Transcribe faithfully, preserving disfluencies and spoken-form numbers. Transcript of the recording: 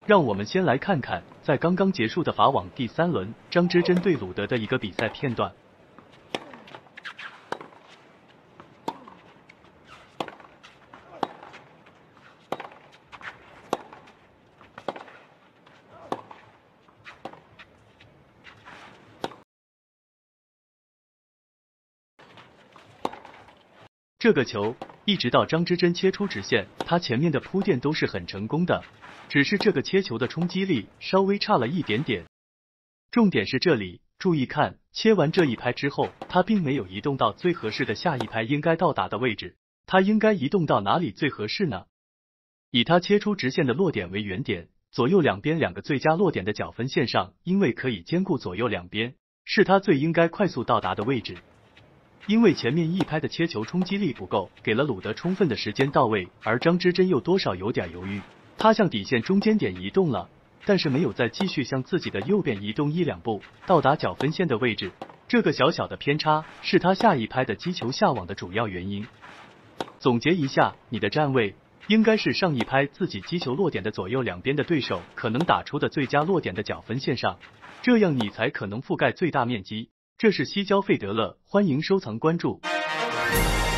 让我们先来看看，在刚刚结束的法网第三轮，张之臻对鲁德的一个比赛片段。这个球一直到张之臻切出直线，他前面的铺垫都是很成功的，只是这个切球的冲击力稍微差了一点点。重点是这里，注意看，切完这一拍之后，他并没有移动到最合适的下一拍应该到达的位置，他应该移动到哪里最合适呢？以他切出直线的落点为原点，左右两边两个最佳落点的角分线上，因为可以兼顾左右两边，是他最应该快速到达的位置。因为前面一拍的切球冲击力不够，给了鲁德充分的时间到位，而张之臻又多少有点犹豫，他向底线中间点移动了，但是没有再继续向自己的右边移动一两步，到达角分线的位置。这个小小的偏差是他下一拍的击球下网的主要原因。总结一下，你的站位应该是上一拍自己击球落点的左右两边的对手可能打出的最佳落点的角分线上，这样你才可能覆盖最大面积。这是西郊费德勒，欢迎收藏关注。